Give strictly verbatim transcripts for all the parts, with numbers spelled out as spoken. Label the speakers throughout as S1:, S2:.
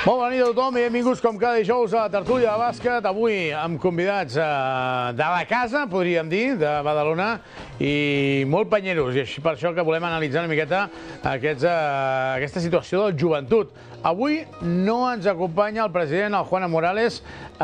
S1: Molt bona nit a tothom i benvinguts com cada dijous a la tertúlia de bàsquet. Avui amb convidats de la casa, podríem dir, de Badalona, i molt panyeros. I és per això que volem analitzar una miqueta aquesta situació del joventut. Avui no ens acompanya el president, el Juan Morales.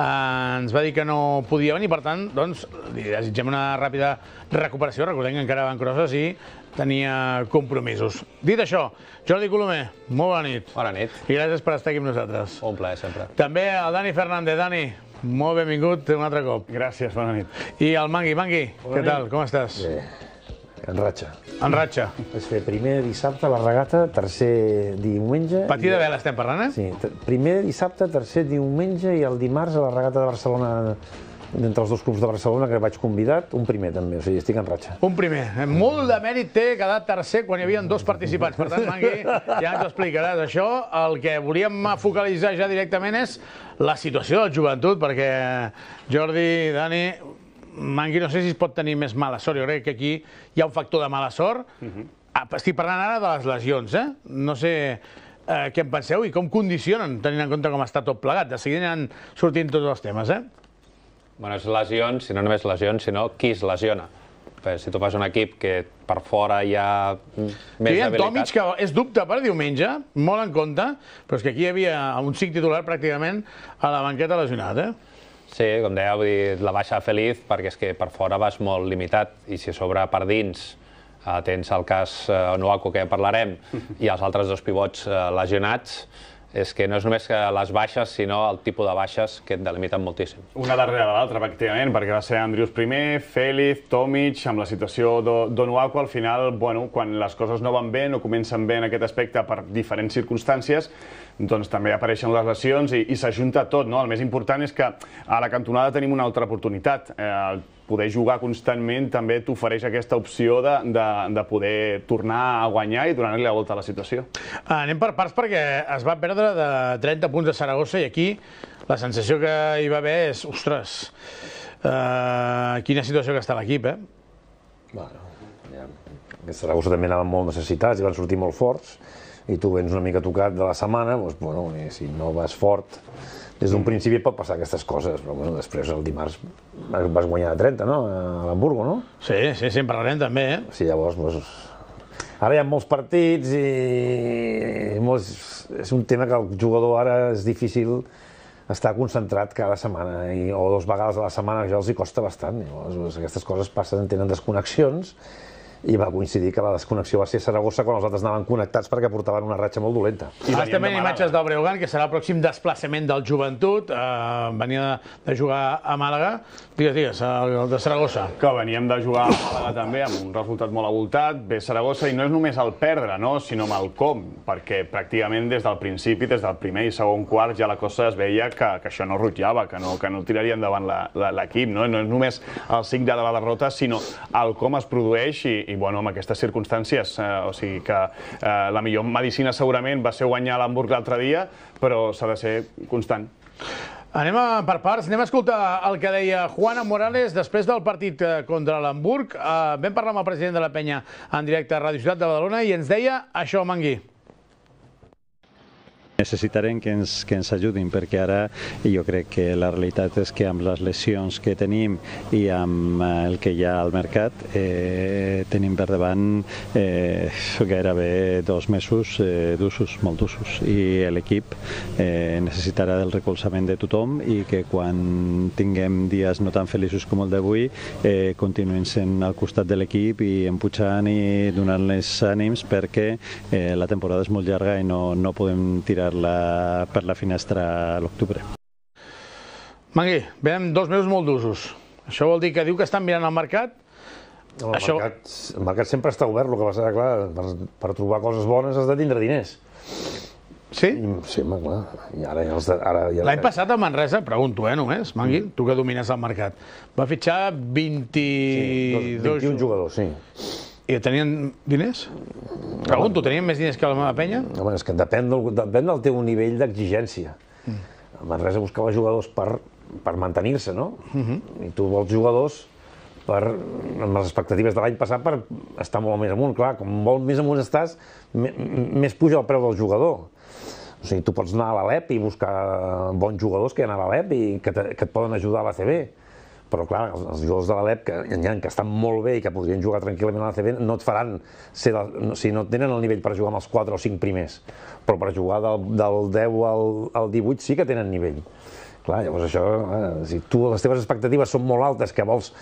S1: Ens va dir que no podia venir, per tant, doncs, li desitgem una ràpida recuperació. Recordem que encara van crosses i tenia compromisos. Dit això, Jordi Colomer, molt bona nit.
S2: Bona nit.
S1: I gràcies per estar aquí amb nosaltres.
S2: Un plaer, sempre.
S1: També el Dani Fernández. Dani, molt benvingut un altre cop.
S3: Gràcies, bona nit.
S1: I el Mangui. Mangui, què tal? Com estàs?
S4: Bé, en ratxa.
S1: En ratxa.
S4: Vaig fer primer dissabte la regata, tercer diumenge...
S1: Patí de vela estem parlant, eh?
S4: Sí, primer dissabte, tercer diumenge i el dimarts a la regata de Barcelona, d'entre els dos clubs de Barcelona que vaig convidat, un primer també, o sigui, estic en ratxa.
S1: Un primer. Molt de mèrit té quedar tercer quan hi havia dos participants. Per tant, Mangui, ja ens ho explicaràs. Això, el que volíem focalitzar ja directament és la situació del joventut, perquè Jordi, Dani, Mangui, no sé si es pot tenir més mala sort. Jo crec que aquí hi ha un factor de mala sort. Estic parlant ara de les lesions, eh? No sé què en penseu i com condicionen, tenint en compte com està tot plegat. De seguida aniran sortint tots els temes, eh?
S2: Bueno, és lesions, i no només lesions, sinó qui es lesiona. Si tu fas un equip que per fora hi ha més debilitat...
S1: Hi ha Tomic, que és dubte per diumenge, molt en compte, però és que aquí hi havia un cinc titular pràcticament a la banqueta lesionat, eh?
S2: Sí, com deia, vull dir, la baixa feliç, perquè és que per fora vas molt limitat, i si a sobre per dins tens el cas Onuaku, que ja parlarem, i els altres dos pivots lesionats, és que no és només que les baixes, sinó el tipus de baixes que et delimiten moltíssim.
S3: Una darrere de l'altra, pràcticament, perquè va ser Andrius primer, Feliz, Tomic, amb la situació d'Onuaku, al final, bueno, quan les coses no van bé, no comencen bé en aquest aspecte per diferents circumstàncies, doncs també apareixen les lesions i, i s'ajunta tot, no? El més important és que a la cantonada tenim una altra oportunitat. Eh, poder jugar constantment també t'ofereix aquesta opció de, de, de poder tornar a guanyar i donar-li la volta a la situació.
S1: Anem per parts perquè es va perdre de trenta punts a Saragossa i aquí la sensació que hi va haver és, ostres, uh, quina situació que està l'equip, eh?
S4: Bueno, ja, a Saragossa també anaven molt necessitats i van sortir molt forts i tu vens una mica tocat de la setmana, doncs, bueno, si no vas fort, des d'un principi pot passar aquestes coses, però bueno, després el dimarts vas guanyar de trenta, no? A l'Hamburgo, no?
S1: Sí, sí, sí, en parlarem també, eh?
S4: Sí, llavors, doncs... Ara hi ha molts partits i molts... és un tema que el jugador ara és difícil estar concentrat cada setmana, i, o dues vegades a la setmana, que ja els hi costa bastant. Llavors, aquestes coses passen, tenen desconnexions, i va coincidir que la desconnexió va ser a Saragossa quan els altres anaven connectats perquè portaven una ratxa molt dolenta.
S1: Ara també imatges del Breogán, que serà el pròxim desplaçament del joventut. Uh, venia de, de jugar a Màlaga. Digues, digues, el de Saragossa.
S3: Que veníem de jugar a Màlaga també, amb un resultat molt avoltat, ve Saragossa, i no és només el perdre, no? Sinó amb el com, perquè pràcticament des del principi, des del primer i segon quart, ja la cosa es veia que, que això no rutllava, que no, que no tiraria endavant l'equip, no? No és només el signe de la derrota, sinó el com es produeix i, i bueno, amb aquestes circumstàncies, eh, o sigui que eh, la millor medicina segurament va ser guanyar l'Hamburg l'altre dia, però s'ha de ser constant.
S1: Anem a, per parts, anem a escoltar el que deia Juan Morales després del partit contra l'Hamburg. Eh, vam parlar amb el president de la Penya en directe a Ràdio Ciutat de Badalona i ens deia això, Mangui.
S5: Necessitarem que ens, que ens ajudin, perquè ara jo crec que la realitat és que amb les lesions que tenim i amb el que hi ha al mercat eh, tenim per davant eh, gairebé dos mesos eh, d'usos, molt d'usos, i l'equip eh, necessitarà del recolzament de tothom i que quan tinguem dies no tan feliços com el d'avui eh, continuem sent al costat de l'equip i empujant i donant-les ànims, perquè eh, la temporada és molt llarga i no, no podem tirar La, per la finestra a l'octubre.
S1: Mangui, veiem dos mesos molt d'usos. Això vol dir que diu que estan mirant el mercat?
S4: No, el, Això... mercat el mercat sempre està obert, el que passa, clar, per, per trobar coses bones has de tindre diners.
S1: Sí?
S4: I, sí, home, clar. I ara, ara, ja...
S1: L'any passat a Manresa, pregunto, eh, només, Mangui, tu que domines el mercat, va fitxar vint-i-dos...
S4: Sí, vint i un jugadors, sí.
S1: I tenien diners? Pregunto, tenien més diners que la meva penya?
S4: Home, és que depèn del, depèn del teu nivell d'exigència. Mm. Manresa buscava jugadors per, per mantenir-se, no? Mm-hmm. I tu vols jugadors per, amb les expectatives de l'any passat, per estar molt més amunt. Clar, com molt més amunt estàs, més puja el preu del jugador. O sigui, tu pots anar a l'Alep i buscar bons jugadors que hi ha a l'Alep i que, te, que et poden ajudar a l'A C B. Però, clar, els, els jugadors de l'Alep, que, que estan molt bé i que podrien jugar tranquil·lament a l'A C B, no et faran ser... La, no, o sigui, no tenen el nivell per jugar amb els quatre o cinc primers, però per jugar del, del deu al, al divuit sí que tenen nivell. Clar, llavors això, eh, si tu les teves expectatives són molt altes, que vols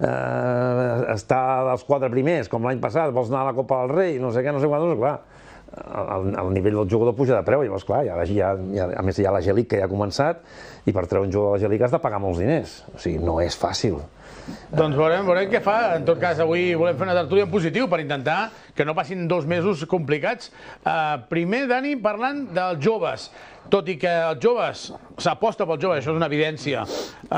S4: eh, estar als quatre primers, com l'any passat, vols anar a la Copa del Rei, no sé què, no sé quant, doncs, clar, el, el nivell del jugador puja de preu, llavors, clar, ja, ja, ja, a més hi ha la G-League que ja ha començat, i per treure un jugador de la G-League has de pagar molts diners, o sigui, no és fàcil.
S1: Doncs veurem, veurem què fa. En tot cas, avui volem fer una tertúlia en positiu per intentar que no passin dos mesos complicats. Uh, primer, Dani, parlant dels joves. Tot i que els joves, s'aposta pels joves, això és una evidència.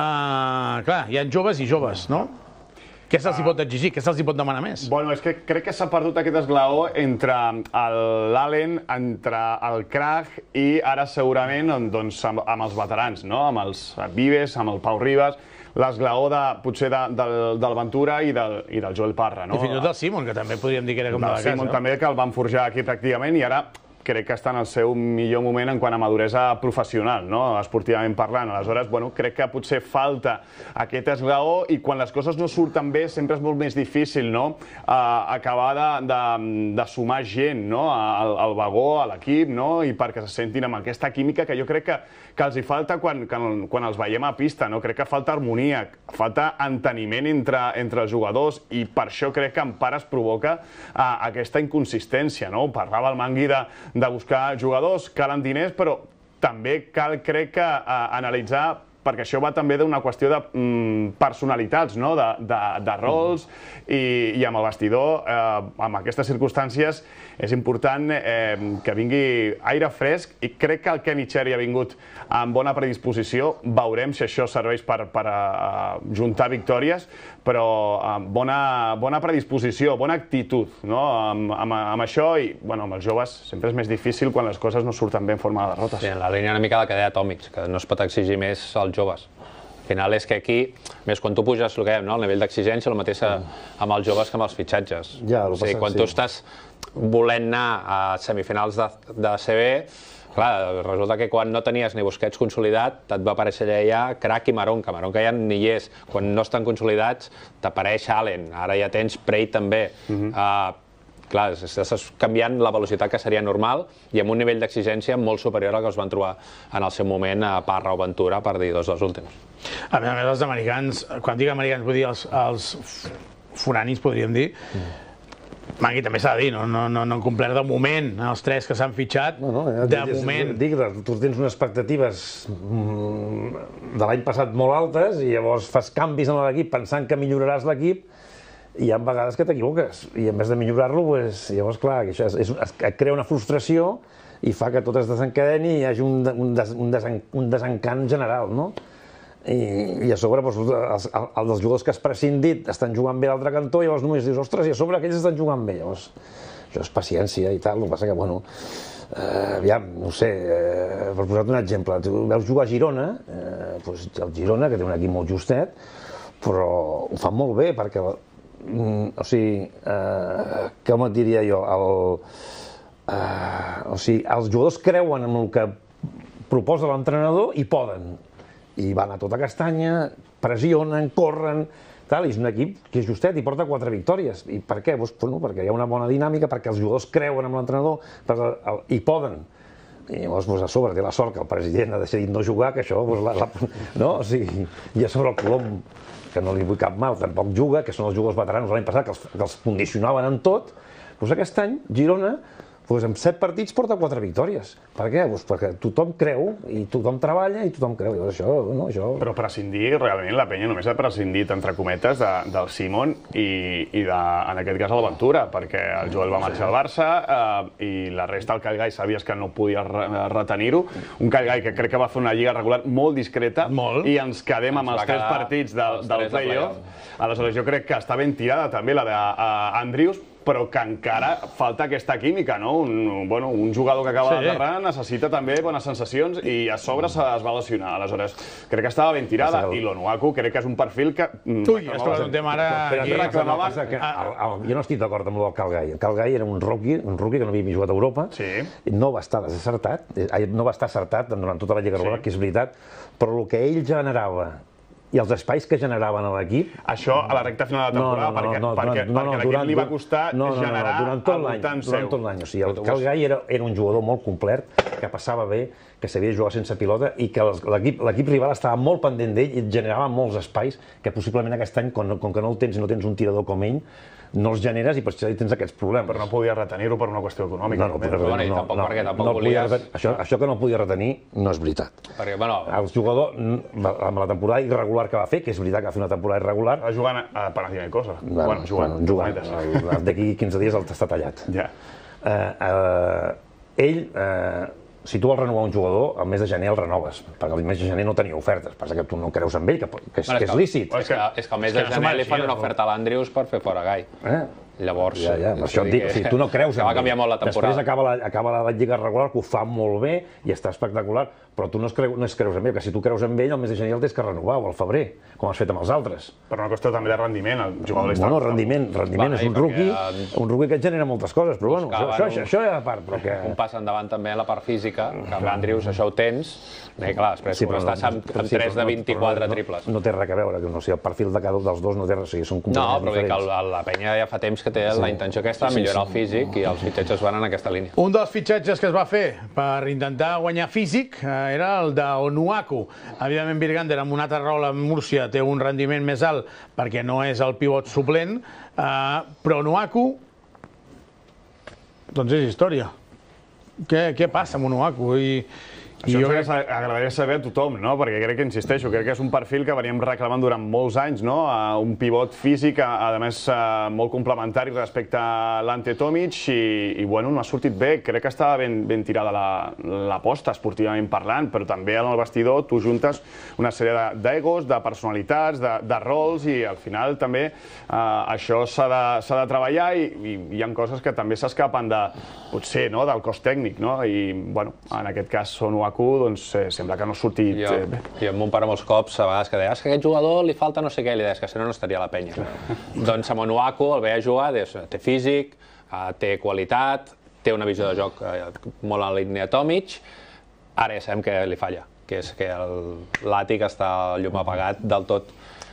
S1: Uh, clar, hi ha joves i joves, no? Què se'ls pot exigir? Què se'ls pot demanar més?
S3: Bueno, és que crec que s'ha perdut aquest esglaó entre l'Allen, entre el Krach i ara segurament doncs, amb, amb els veterans, no? Amb els Vives, amb el Pau Ribas, l'esglaó de, potser de, del, del Ventura i del, i del Joel Parra. No?
S1: I fins i tot del Simon, que també podríem dir que era com de la casa.
S3: Simon també, que el van forjar aquí pràcticament i ara crec que està en el seu millor moment en quant a maduresa professional, no? Esportivament parlant. Aleshores, bueno, crec que potser falta aquest esglaó i quan les coses no surten bé sempre és molt més difícil, no? Uh, acabar de, de, de sumar gent, no? Al, al vagó, a l'equip, no? I perquè se sentin amb aquesta química que jo crec que, que els hi falta quan, quan, quan els veiem a pista, no? Crec que falta harmonia, falta enteniment entre, entre els jugadors i per això crec que en part es provoca uh, aquesta inconsistència, no? Parlava el Mangui de de buscar jugadors, calen diners, però també cal, crec que, eh, analitzar, perquè això va també d'una qüestió de mm, personalitats, no? de, de, de rols, i, i amb el vestidor, eh, amb aquestes circumstàncies, és important eh, que vingui aire fresc, i crec que el Kenny Cherry ha vingut amb bona predisposició. Veurem si això serveix per, per uh, juntar victòries, però amb bona, bona predisposició, bona actitud, no? amb, amb, amb això, i bueno, amb els joves sempre és més difícil quan les coses no surten bé en forma de derrotes.
S2: Sí, en la línia una mica de cadea atòmics, que no es pot exigir més als joves. Al final és que aquí, més quan tu puges el que dèiem, no? El nivell d'exigència, el mateix amb els joves que amb els fitxatges.
S4: Ja,
S2: o sigui, quan sí. tu estàs volent anar a semifinals de, de C B, clar, resulta que quan no tenies ni Busquets consolidat, et va aparèixer allà ja Krach i Maronca. Maronca ja ni hi és. Quan no estan consolidats, t'apareix Allen. Ara ja tens Prey també. Uh-huh. uh, Clar, estàs canviant la velocitat que seria normal i amb un nivell d'exigència molt superior al que es van trobar en el seu moment a Parra o Ventura, per dir dos dels últims.
S1: A més a més, els americans, quan dic americans, vull dir els, els foranis, podríem dir, mm. Mangui també s'ha de dir, no, no, no, no han complert de moment els tres que s'han fitxat, no, no, ja, de és, moment.
S4: Dic, tu tens unes expectatives de l'any passat molt altes i llavors fas canvis en l'equip pensant que milloraràs l'equip, i hi ha vegades que t'equivoques, i en vez de millorar-lo, pues, llavors, clar, això és, és, es crea una frustració i fa que tot es desencadeni i hi hagi un, un, des, un, desen, un desencant general, no? I, i a sobre, doncs, els, els jugadors que has prescindit estan jugant bé a l'altre cantó, i llavors només dius, ostres, i a sobre aquells estan jugant bé, llavors, això és paciència i tal, el que passa que, bueno, eh, aviam, no sé, eh, per posar-te un exemple, tu veus jugar a Girona, eh, doncs el Girona, que té un equip molt justet, però ho fan molt bé, perquè Mm, o sigui, eh, com et diria jo, el, eh, o sigui, els jugadors creuen en el que proposa l'entrenador i poden, i van a tota castanya, pressionen, corren, tal, i és un equip que és justet i porta quatre victòries. I per què? Pues, bueno, perquè hi ha una bona dinàmica, perquè els jugadors creuen en l'entrenador i poden. I llavors, pues, a sobre té la sort que el president ha decidit no jugar, que això, pues, la, la, no? O sigui, i a sobre el Colom, que no li vull cap mal, tampoc juga, que són els jugadors veteranos l'any passat, que els, que els condicionaven en tot, doncs aquest any, Girona, doncs amb set partits porta quatre victòries. Per què? Doncs perquè tothom creu, i tothom treballa, i tothom creu. Llavors, això, no, això...
S3: Però prescindir, realment, la penya només ha prescindit, entre cometes, de, del Simon i, i de, en aquest cas, el Ventura, perquè el Joel va marxar al Barça eh, i la resta, el Callgai, sabies que no podia re retenir-ho. Un Callgai que crec que va fer una lliga regular molt discreta, molt. I ens quedem amb els tres partits del, del play-off. Aleshores, jo crec que està ben tirada també la d'Andrius, però que encara falta aquesta química, no? Un, bueno, un jugador que acaba sí. d'aterrar necessita també bones sensacions i a sobre es va lesionar. Aleshores, crec que estava ben tirada i l'Onuaku crec que és un perfil que...
S1: Ui, has trobat un tema ara...
S4: Jo no estic d'acord amb el Calgai. El Calgai era un rookie, un rookie que no havia jugat a Europa, no va estar desacertat, no va estar acertat durant tota la Lliga regular, que és veritat, però el que ell generava i els espais que generaven a l'equip...
S3: Això a la recta final de la temporada, perquè a l'equip li va costar generar
S4: al voltant seu. Durant tot l'any. O sigui, el Calgai era un jugador molt complet, que passava bé, que sabia jugar sense pilota i que l'equip rival estava molt pendent d'ell i generava molts espais que possiblement aquest any, com que no el tens i no tens un tirador com ell, no els generes i per això tens aquests problemes.
S3: Però no podia retenir-ho per una qüestió econòmica.
S2: No, no, tampoc perquè tampoc volies...
S4: Això que no podia retenir no és veritat.
S2: Perquè, bueno...
S4: El jugador, amb la temporada irregular que va fer, que és veritat que va fer una temporada irregular...
S3: Va jugant a Panathinaikos.
S4: Bueno, jugant. D'aquí quinze dies el està tallat.
S3: Ja.
S4: Ell... Si tu vols renovar un jugador, al mes de gener el renoves, perquè al mes de gener no tenia ofertes, passa que tu no creus en ell, que és lícit.
S2: És que al mes de gener li fan una oferta a l'Andrius per fer fora Gai. Llavors...
S4: Ja, ja, això et dic, o sigui, tu no creus en ell.
S2: Va canviar molt la temporada.
S4: Després acaba la Lliga regular, que ho fa molt bé i està espectacular, però tu no es creus en ell, que si tu creus en ell, al mes de gener el tens que renovar, o al febrer, com has fet amb els altres.
S3: Per una qüestió també de rendiment, el jugador està...
S4: No, rendiment, rendiment, és un rookie, un rookie que et genera moltes coses, però bueno, això ja a part, però que...
S2: Un pas endavant també a la part física, que amb l'Andrius això ho tens, i clar, després estàs amb tres de vint-i-quatre triples.
S4: No té res a veure, o sigui, el perfil de cada un dels dos no té res, són completament diferents.
S2: No, però la penya ja fa temps que té la intenció aquesta, millorar el físic, i els fitxatges van en aquesta línia.
S1: Un dels fitxatges que es va fer per intentar guanyar físic era el d'Onuaku. Evidentment, Virgander, amb un altre rol a Múrcia, té un rendiment més alt perquè no és el pivot suplent, però Onuaku, doncs és història. Què passa amb Onuaku?
S3: Això ens agradaria saber a tothom, no? Perquè crec que, insisteixo, crec que és un perfil que veníem reclamant durant molts anys, no? Un pivot físic, a més, molt complementari respecte a l'Ante Tomic i, bueno, no ha sortit bé. Crec que estava ben tirada l'aposta, esportivament parlant, però també en el vestidor tu juntes una sèrie d'egos, de personalitats, de rols i al final també això s'ha de treballar i hi ha coses que també s'escapen de, potser, del cos tècnic, no? I, bueno, en aquest cas són doncs sembla que no ha sortit bé.
S2: Jo amb mon pare molts cops, a vegades que deia que a aquest jugador li falta no sé què, i li deies que si no no estaria a la penya. Doncs amb Onuaku el veia jugar, té físic, té qualitat, té una visió de joc molt en la línia Tomic, ara ja sabem que li falla, que és que l'àtic està el llum apagat del tot.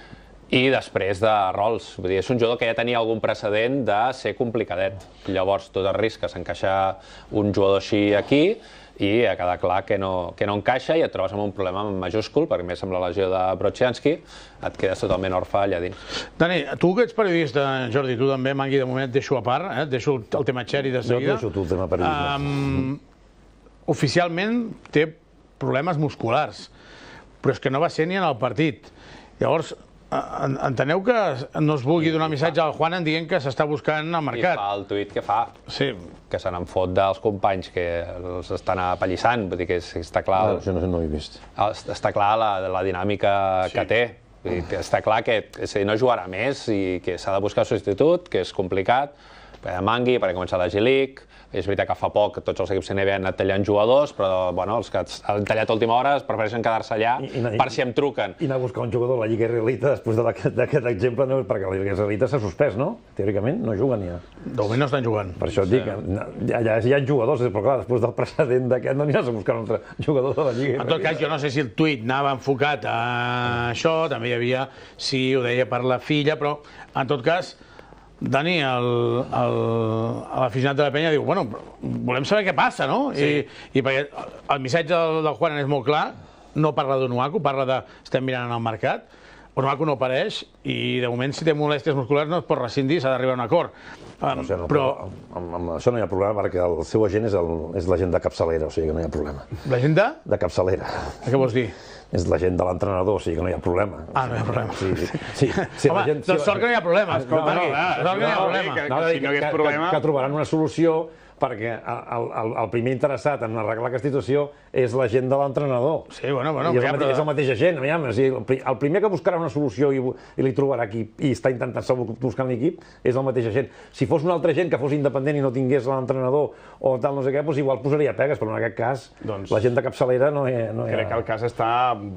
S2: I després de rols, vull dir, és un jugador que ja tenia algun precedent de ser complicadet. Llavors tot arrisques encaixar un jugador així aquí i ha quedat clar que no encaixa i et trobes amb un problema majúscul, perquè més amb la lesió de Brocianski et quedes totalment orfe allà dins.
S1: Dani, tu que ets periodista, Jordi, tu també, Mangui, de moment et deixo a part, et deixo el tema Xeri de seguida.
S4: Jo et deixo tu el tema periodisme.
S1: Oficialment té problemes musculars, però és que no va ser ni en el partit. Llavors, enteneu que no es vulgui donar missatge al Juan dient que s'està buscant al mercat.
S2: I fa el tuit que fa, que se n'en fot dels companys que els estan apallissant, vull dir que està clar...
S4: Això no ho he vist.
S2: Està clar la dinàmica que té. Està clar que no jugarà més i que s'ha de buscar substitut, que és complicat, perquè Mangui, perquè comença la G-League. És veritat que fa poc tots els equips N B A han anat tallant jugadors, però els que han tallat a última hora prefereixen quedar-se allà per si em truquen.
S4: I anar a buscar un jugador a la Lliga Israelita després d'aquest exemple, perquè la Lliga Israelita s'ha suspès, no? Teòricament no juguen ja.
S1: De moment no estan jugant.
S4: Per això et dic, allà hi ha jugadors, però clar, després del precedent d'aquest no aniràs a buscar un altre jugador de la Lliga Israelita.
S1: En tot cas, jo no sé si el tuit anava enfocat a això, també hi havia, sí, ho deia per la filla, però en tot cas, Dani, l'aficionat de la penya, diu, bueno, volem saber què passa, no? I perquè el missatge del Juan és molt clar, no parla d'Onuaku, parla de estem mirant en el mercat, Onuaku no apareix i de moment si té molèsties musculars no es pot rescindir, s'ha d'arribar a un acord. Però...
S4: Amb això no hi ha problema perquè el seu agent és l'agent de capçalera, o sigui que no hi ha problema.
S1: L'agent de?
S4: De capçalera.
S1: Què vols dir?
S4: És l'agent de l'entrenador, o sigui que no hi ha problema.
S1: Ah, no hi ha problema.
S4: Home,
S1: doncs sort que no hi ha problema. Sort que no hi ha problema.
S3: Si no hi hagués problema...
S4: Que trobaran una solució perquè el, el, el primer interessat en arreglar aquesta situació és la gent de l'entrenador.
S1: Sí, bueno, bueno.
S4: I és, el, és el mateix gent. Aviam, el primer que buscarà una solució i, i li trobarà aquí i està intentant buscar l'equip és el mateix gent. Si fos una altra gent que fos independent i no tingués l'entrenador o tal no sé què, doncs igual posaria pegues, però en aquest cas doncs, la gent de capçalera no hi ha... No hi ha...
S3: Crec que el cas està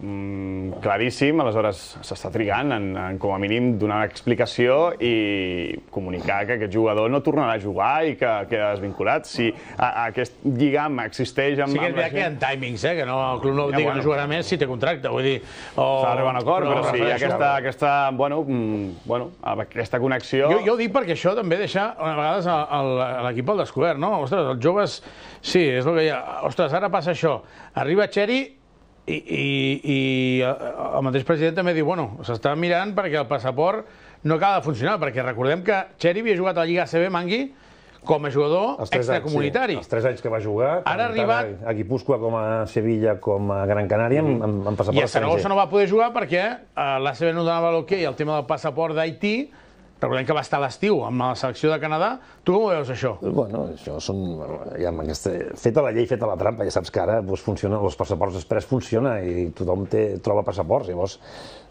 S3: mm, claríssim, aleshores s'està trigant en, en, com a mínim, donar explicació i comunicar que aquest jugador no tornarà a jugar i que queda desvinculat. Si a, a aquest lligam existeix amb...
S1: Sí que és veritat que hi ha timings, eh? Que no, el club no ja, digui bueno, que no jugarà més si té contracte, vull dir... O...
S3: S'ha d'arribar a un acord, però, però sí, aquesta, aquesta, bueno, bueno, aquesta connexió...
S1: Jo, jo ho dic perquè això també deixa, a vegades, l'equip al descobert, no? Ostres, els joves... Sí, és el que hi ha. Ostres, ara passa això. Arriba Txeri i, i, i el mateix president també diu, bueno, s'està mirant perquè el passaport no acaba de funcionar, perquè recordem que Txeri havia jugat a la Lliga A C B Mangui com a jugador extracomunitari.
S4: Sí, els tres anys que va jugar,
S1: ara ha arribat
S4: a Guipúscoa, com a Sevilla, com a Gran Canària, amb, amb passaport
S1: i a Saragossa no va poder jugar perquè l'A C B no donava l'hoquei, el tema del passaport d'Haití, recordem que va estar a l'estiu amb la selecció de Canadà. Tu com ho veus, això?
S4: Bueno, això són... Ja, aquesta... Feta la llei, feta la trampa, ja saps que ara doncs, funciona, els passaports express funciona i tothom té, troba passaports, llavors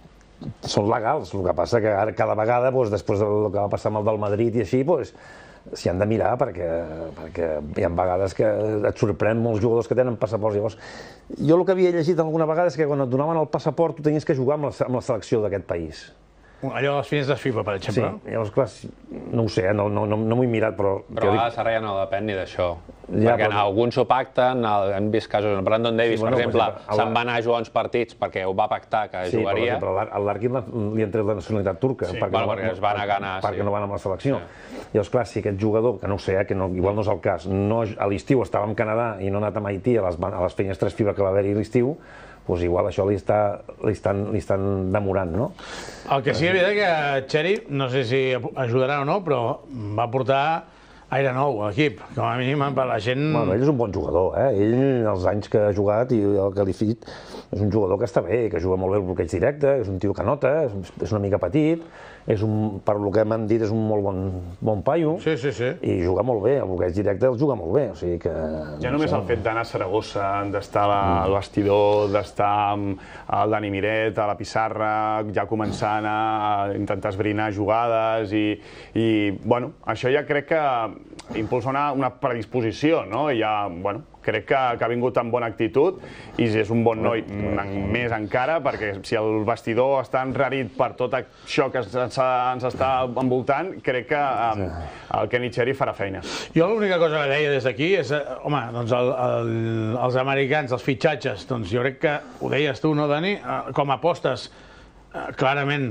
S4: són legals. El que passa que ara cada vegada, doncs, després del que va passar amb el del Madrid i així, doncs, s'hi han de mirar perquè, perquè hi ha vegades que et sorprèn molts jugadors que tenen passaports. Llavors, jo el que havia llegit alguna vegada és que quan et donaven el passaport tu tenies que jugar amb la, amb la selecció d'aquest país.
S1: Allò de les finestres FIFA, per exemple.
S4: Sí, llavors, clar, no ho sé, no, no, no, no m'ho he mirat, però...
S2: Però a vegades ara ja no depèn ni d'això. Ja, perquè però... alguns ho pacten, hem vist casos, en Brandon Davis, sí, bueno, per exemple, per exemple se'n va anar a jugar uns partits perquè ho va pactar que
S4: sí,
S2: jugaria.
S4: Sí, però a l'Larkin li han tret la nacionalitat turca.
S2: Sí,
S4: perquè,
S2: bueno,
S4: no,
S2: perquè es va anar a ganar.
S4: Perquè
S2: sí.
S4: no van amb la selecció. Sí. Llavors, clar, si aquest jugador, que no ho sé, eh, que no, igual no és el cas, no, a l'estiu estava en Canadà i no ha anat a Haití a les, a les finestres FIFA que va haver-hi a l'estiu, doncs igual això li, està, li, estan, li estan demorant, no?
S1: El que sí que és veritat que Txeri, no sé si ajudarà o no, però va portar aire nou a l'equip, com a mínim per la gent...
S4: Bueno, ell és un bon jugador, eh? Ell, els anys que ha jugat i el que li ha fet, és un jugador que està bé, que juga molt bé el bloqueig directe, és un tio que nota, és una mica petit, és un, per el que m'han dit, és un molt bon, bon paio,
S1: sí, sí, sí.
S4: I juga molt bé, el bloqueig directe el juga molt bé, o sigui que...
S3: Ja només el fet d'anar a Saragossa, d'estar al vestidor, d'estar amb el Dani Miret a la pissarra, ja començant a intentar esbrinar jugades i, i bueno, això ja crec que impulsa una, una predisposició, no? I ja, bueno, crec que, que ha vingut amb bona actitud i és un bon noi més encara, perquè si el vestidor està enrarit per tot això que ens, ens està envoltant, crec que um, el Kenny Txeri farà feina.
S1: Jo l'única cosa que deia des d'aquí és, home, doncs el, el, els americans, els fitxatges, doncs jo crec que, ho deies tu, no, Dani, com a apostes, clarament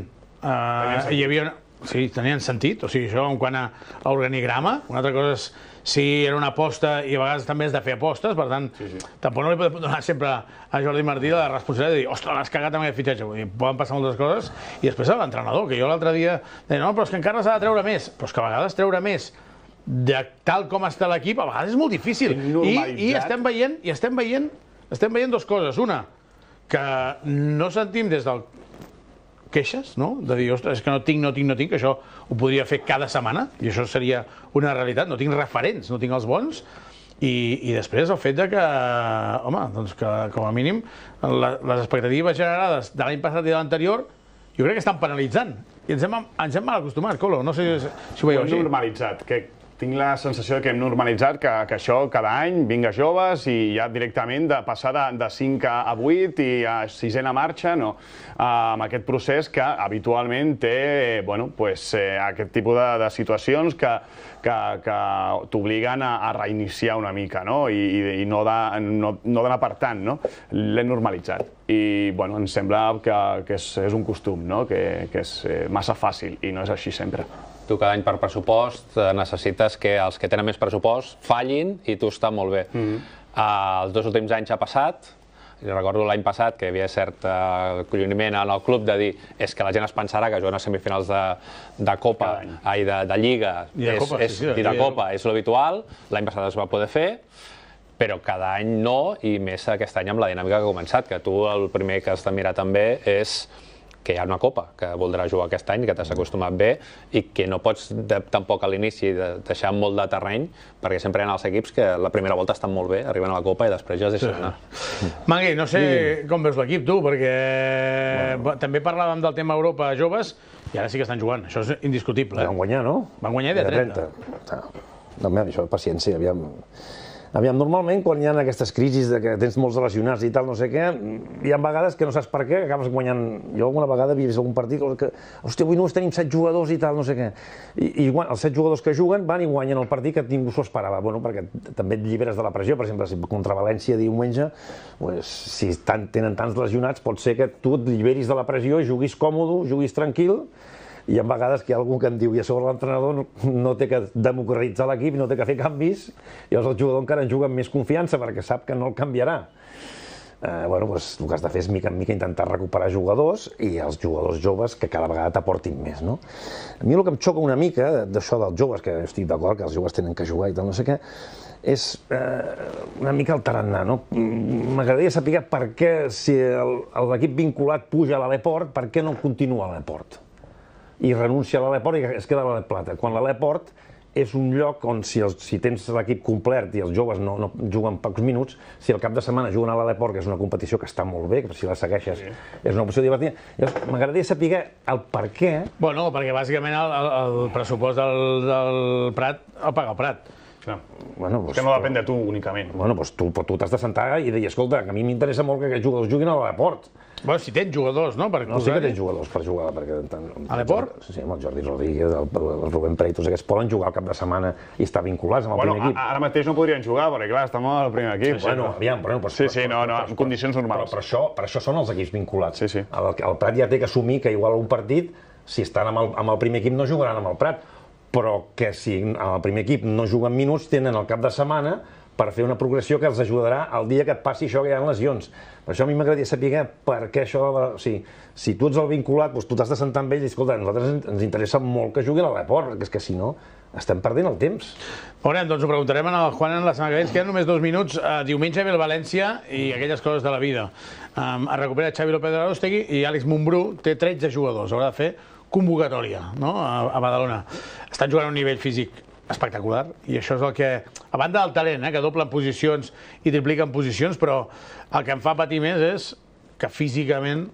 S1: eh, hi havia... Sí, tenien sentit, o sigui, això en quant a organigrama. Una altra cosa és si era una aposta i a vegades també has de fer apostes, per tant, sí, sí. Tampoc no li podem donar sempre a Jordi Martí la responsabilitat de dir, ostres, l'has cagat amb aquest fitxatge. Vull dir, poden passar moltes coses. I després a l'entrenador, que jo l'altre dia deia, no, però és que encara s'ha de treure més. Però és que a vegades treure més de tal com està l'equip, a vegades és molt difícil. I, i estem veient, i estem veient, estem veient dues coses. Una, que no sentim des del queixes, no? De dir, ostres, és que no tinc, no tinc, no tinc, que això ho podria fer cada setmana, i això seria una realitat, no tinc referents, no tinc els bons, i, i després el fet de que, home, doncs que com a mínim la, les expectatives generades de l'any passat i de l'anterior, jo crec que estan penalitzant, i ens hem, ens hem mal acostumat, Colo, no sé si ho veieu així.
S3: Ho hem normalitzat, que tinc la sensació que hem normalitzat que, que això cada any vinga joves i ja directament de passar de, de cinc a vuit i a sisena marxa, no? Amb aquest procés que habitualment té, bueno, pues, eh, aquest tipus de, de situacions que, que, que t'obliguen a, a reiniciar una mica, no? I, i, i no d'anar no, no per tant, no? L'hem normalitzat. I bueno, ens sembla que, que és, és un costum, no? Que, que és massa fàcil i no és així sempre.
S2: Tu cada any per pressupost necessites que els que tenen més pressupost fallin i tu està molt bé. Mm-hmm. uh, els dos últims anys ha passat, i recordo l'any passat que hi havia cert uh, colloniment en el club de dir és que la gent es pensarà que jugant a semifinals de, de Copa, ai, de, de Lliga
S1: i de
S2: és,
S1: Copa,
S2: és,
S1: sí, sí,
S2: i de Copa és l'habitual, l'any passat es va poder fer, però cada any no, i més aquest any amb la dinàmica que ha començat, que tu el primer que has de mirar també és que hi ha una Copa, que voldrà jugar aquest any, que t'has acostumat bé, i que no pots de, tampoc a l'inici de deixar molt de terreny, perquè sempre hi ha els equips que la primera volta estan molt bé, arriben a la Copa i després ja es deixen anar.
S1: Mangui, no sé com veus l'equip, tu, perquè bueno. també parlàvem del tema Europa joves, i ara sí que estan jugant, això és indiscutible.
S4: Eh? Van guanyar, no?
S1: Van guanyar de trenta.
S4: No, això, paciència, aviam... Aviam, normalment, quan hi ha aquestes crisis de que tens molts lesionats i tal, no sé què, hi ha vegades que no saps per què, que acabes guanyant... Jo alguna vegada havia vist algun partit que, hòstia, avui només tenim set jugadors i tal, no sé què. I, i els set jugadors que juguen van i guanyen el partit que ningú s'ho esperava. Bueno, perquè també et lliberes de la pressió. Per exemple, si contra València diumenge, pues, si tant, tenen tants lesionats, pot ser que tu et lliberis de la pressió, juguis còmode, juguis tranquil, i hi ha vegades que hi ha algú que em diu i a sobre l'entrenador no té que democratitzar l'equip i no té que fer canvis, i llavors el jugador encara en juga amb més confiança perquè sap que no el canviarà. Eh, bueno, doncs, el que has de fer és mica en mica intentar recuperar jugadors i els jugadors joves que cada vegada t'aportin més, no? A mi el que em xoca una mica d'això dels joves, que estic d'acord que els joves tenen que jugar i tal, no sé què, és eh, una mica el tarannà, no? M'agradaria saber per què, si l'equip vinculat puja a l'Aleport, per què no continua a l'Aleport? I renuncia a l'Aleport i es queda a l'Alep Plata. Quan l'Aleport és un lloc on si, els, si tens l'equip complet i els joves no, no juguen pocs minuts, si al cap de setmana juguen a l'Aleport, que és una competició que està molt bé, que si la segueixes sí. és una opció divertida, m'agradaria saber el per què...
S1: Bueno, perquè bàsicament el, el, el pressupost del, del Prat el paga el Prat.
S3: Clar.
S4: Bueno, doncs,
S3: és que no depèn de tu únicament.
S4: Bueno, doncs tu, tu t'has de sentar i dir, escolta, que a mi m'interessa molt que aquests jugadors juguin a l'Aleport.
S1: Bueno, si tens jugadors, no? Per
S4: no, sí que tens jugadors per jugar. Perquè,
S1: a l'Aleport?
S4: Sí, amb el Jordi Rodríguez, el, el Rubén Pérez, tots aquests poden jugar al cap de setmana i estar vinculats amb el
S3: bueno,
S4: primer equip.
S3: Ara mateix no podrien jugar, perquè clar, estem al primer equip.
S4: Sí, sí, bueno, aviam, però...
S3: Sí, sí, no, no, en condicions normals.
S4: Però per això, per això són els equips vinculats.
S3: Sí, sí.
S4: El, el Prat ja té que assumir que igual un partit, si estan amb el, amb el primer equip, no jugaran amb el Prat, però que si el primer equip no juguen minuts, tenen el cap de setmana per fer una progressió que els ajudarà el dia que et passi això que hi ha lesions. Per això a mi m'agradaria saber per què això... O sigui, si tu ets el vinculat, doncs tu t'has de sentar amb ells i escolta, a nosaltres ens interessa molt que juguin a l'Aleport, perquè és que si no estem perdent el temps.
S1: Veurem, doncs ho preguntarem al Juan en la setmana que ve. Ens queden només dos minuts. Uh, diumenge ve el València i aquelles coses de la vida. Um, es recupera Xavi López de Arostegui i Àlex Mumbrú té tretze jugadors. Haurà de fer convocatòria, no? a, a Badalona. Estan jugant a un nivell físic espectacular, i això és el que, a banda del talent, eh, que doblen posicions i tripliquen posicions, però el que em fa patir més és que físicament,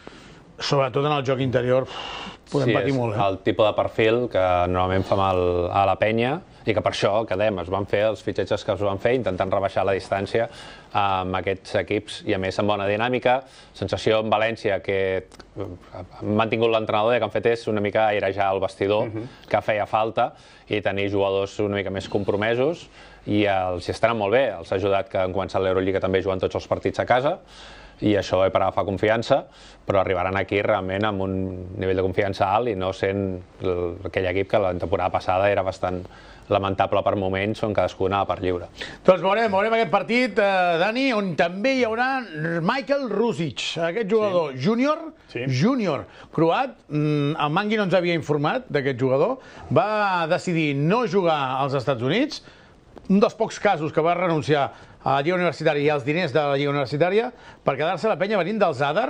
S1: sobretot en el joc interior, podem
S2: sí,
S1: patir molt.
S2: Sí, és el tipus de perfil que normalment fa mal a la penya, i que per això quedem, es van fer els fitxatges que es van fer, intentant rebaixar la distància amb aquests equips, i a més amb bona dinàmica. Sensació en València que han mantingut l'entrenador i que han fet és una mica airejar el vestidor, uh-huh. que feia falta, i tenir jugadors una mica més compromesos, i els hi estaran molt bé. Els ha ajudat que han començat l'Eurolliga també jugant tots els partits a casa, i això és per agafar confiança, però arribaran aquí realment amb un nivell de confiança alt i no sent aquell equip que la temporada passada era bastant lamentable per moments on cadascú anava per lliure.
S1: Doncs veurem, veurem aquest partit, eh, Dani, on també hi haurà Michael Rusic, aquest jugador sí. júnior, sí. júnior, croat. El Mangui no ens havia informat d'aquest jugador, va decidir no jugar als Estats Units, un dels pocs casos que va renunciar a la Lliga Universitària i als diners de la Lliga Universitària per quedar-se a la penya venint del Zadar.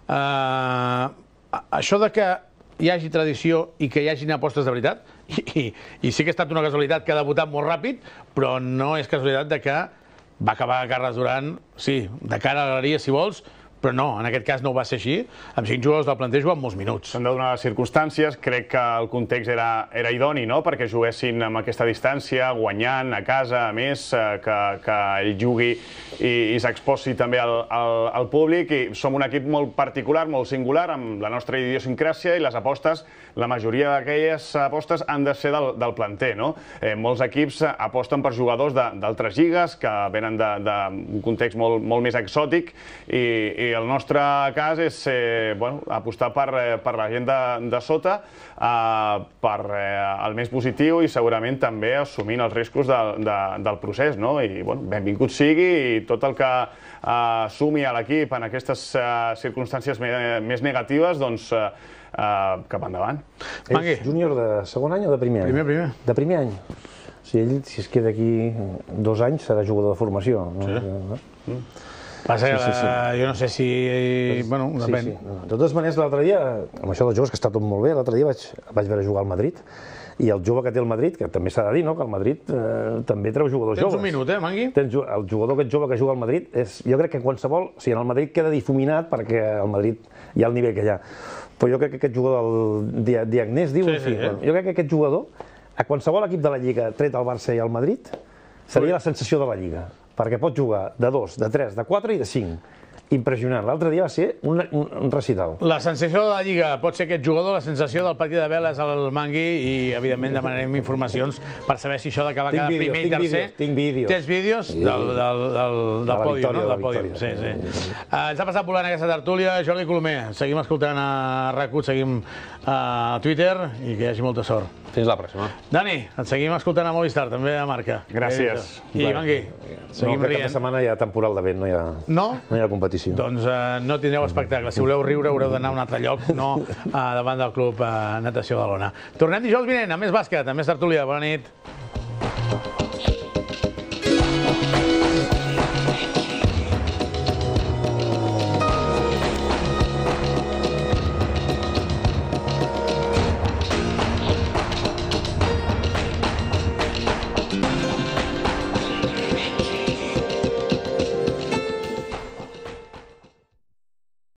S1: Eh, això de que hi hagi tradició i que hi hagin apostes de veritat, i, i, i sí que ha estat una casualitat que ha debutat molt ràpid, però no és casualitat de que va acabar a Carles Duran, sí, de cara a la galeria si vols, però no, en aquest cas no ho va ser així. Amb cinc jugadors del planter juguen molts minuts.
S3: S'han de donar les circumstàncies, crec que el context era, era idoni, no?, perquè juguessin amb aquesta distància, guanyant a casa, a més, que, que ell jugui i, i s'exposi també al, al, al públic. I som un equip molt particular, molt singular, amb la nostra idiosincràsia, i les apostes, la majoria d'aquelles apostes han de ser del, del planter, no? Eh, molts equips aposten per jugadors d'altres lligues, que venen d'un context molt, molt més exòtic, i, i el nostre cas és eh, bueno, apostar per, eh, per la gent de, de sota, eh, per eh, el més positiu, i segurament també assumint els riscos de, de, del procés, no? I bueno, benvingut sigui, i tot el que eh, sumi a l'equip en aquestes eh, circumstàncies me, més negatives, doncs eh, eh, cap endavant.
S4: És júnior de segon any o de primer any?
S1: Primer, primer.
S4: De primer any. O sigui, ell, si es queda aquí dos anys, serà jugador de formació. No?
S1: Sí.
S4: Mm.
S1: Passa que jo no sé si... Bueno, depèn.
S4: De totes maneres, l'altre dia, amb això dels joves, que està tot molt bé, l'altre dia vaig veure jugar al Madrid, i el jove que té el Madrid, que també s'ha de dir, no?, que el Madrid també treu jugadors joves.
S1: Tens un minut, eh, Mangui?
S4: El jugador aquest jove que juga al Madrid, jo crec que qualsevol... O sigui, en el Madrid queda difuminat perquè al Madrid hi ha el nivell que hi ha. Però jo crec que aquest jugador del Diagnès, diu, jo crec que aquest jugador, a qualsevol equip de la Lliga, tret al Barça i al Madrid, seria la sensació de la Lliga, perquè pot jugar de dos, de tres, de quatre i de cinc. Impressionant. L'altre dia va ser un, un, un recital.
S1: La sensació de la Lliga pot ser aquest jugador, la sensació del partit de Vela és el Mangui i, evidentment, demanarem informacions per saber si això d'acabar cada primer i tercer...
S4: Tinc vídeos.
S1: Tens vídeos del, del, del, del pòdium, no? Del pòdium, sí, sí. Uh, ens ha passat volant aquesta tertúlia. Jordi Colomer, seguim escoltant a RAC1, seguim a Twitter i que hi hagi molta sort.
S2: Fins la pròxima.
S1: Dani, et seguim escoltant a Movistar, també a Marca.
S3: Gràcies.
S1: I Mangui, seguim
S4: no,
S1: rient.
S4: Aquesta setmana hi ha temporal de vent, no hi ha,
S1: no?
S4: No hi ha competició.
S1: Doncs uh, no tindreu espectacle. Si voleu riure haureu d'anar a un altre lloc, no uh, davant del Club uh, Natació Badalona. Tornem dijous vinent amb més bàsquet, amb més tertúlia. Bona nit.